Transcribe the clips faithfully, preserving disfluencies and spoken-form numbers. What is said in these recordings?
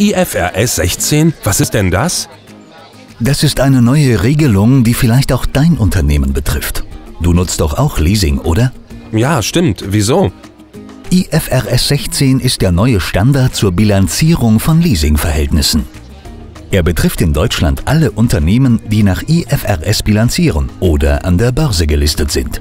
I F R S sechzehn? Was ist denn das? Das ist eine neue Regelung, die vielleicht auch dein Unternehmen betrifft. Du nutzt doch auch Leasing, oder? Ja, stimmt. Wieso? I F R S sechzehn ist der neue Standard zur Bilanzierung von Leasingverhältnissen. Er betrifft in Deutschland alle Unternehmen, die nach I F R S bilanzieren oder an der Börse gelistet sind.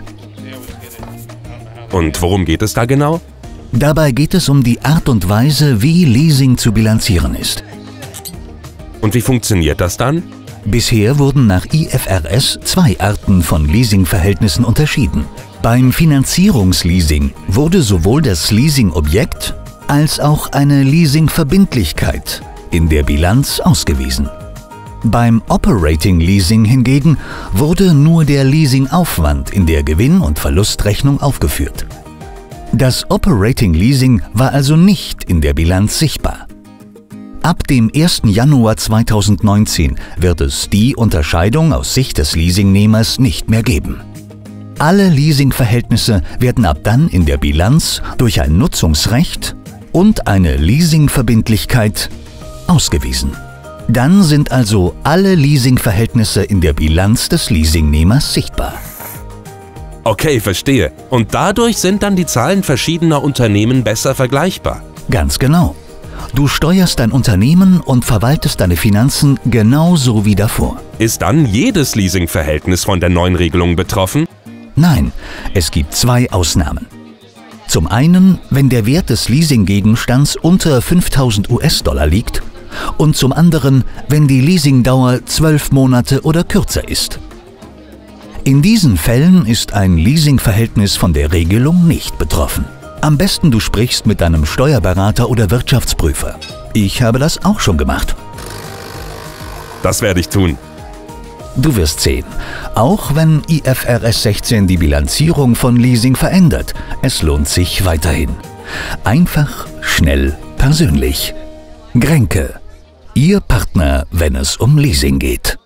Und worum geht es da genau? Dabei geht es um die Art und Weise, wie Leasing zu bilanzieren ist. Und wie funktioniert das dann? Bisher wurden nach I F R S zwei Arten von Leasingverhältnissen unterschieden. Beim Finanzierungsleasing wurde sowohl das Leasingobjekt als auch eine Leasingverbindlichkeit in der Bilanz ausgewiesen. Beim Operating Leasing hingegen wurde nur der Leasingaufwand in der Gewinn- und Verlustrechnung aufgeführt. Das Operating Leasing war also nicht in der Bilanz sichtbar. Ab dem ersten Januar zweitausendneunzehn wird es die Unterscheidung aus Sicht des Leasingnehmers nicht mehr geben. Alle Leasingverhältnisse werden ab dann in der Bilanz durch ein Nutzungsrecht und eine Leasingverbindlichkeit ausgewiesen. Dann sind also alle Leasingverhältnisse in der Bilanz des Leasingnehmers sichtbar. Okay, verstehe. Und dadurch sind dann die Zahlen verschiedener Unternehmen besser vergleichbar? Ganz genau. Du steuerst dein Unternehmen und verwaltest deine Finanzen genauso wie davor. Ist dann jedes Leasingverhältnis von der neuen Regelung betroffen? Nein, es gibt zwei Ausnahmen. Zum einen, wenn der Wert des Leasinggegenstands unter fünftausend US-Dollar liegt und zum anderen, wenn die Leasingdauer zwölf Monate oder kürzer ist. In diesen Fällen ist ein Leasingverhältnis von der Regelung nicht betroffen. Am besten du sprichst mit deinem Steuerberater oder Wirtschaftsprüfer. Ich habe das auch schon gemacht. Das werde ich tun. Du wirst sehen, auch wenn I F R S sechzehn die Bilanzierung von Leasing verändert, es lohnt sich weiterhin. Einfach, schnell, persönlich. Grenke, Ihr Partner, wenn es um Leasing geht.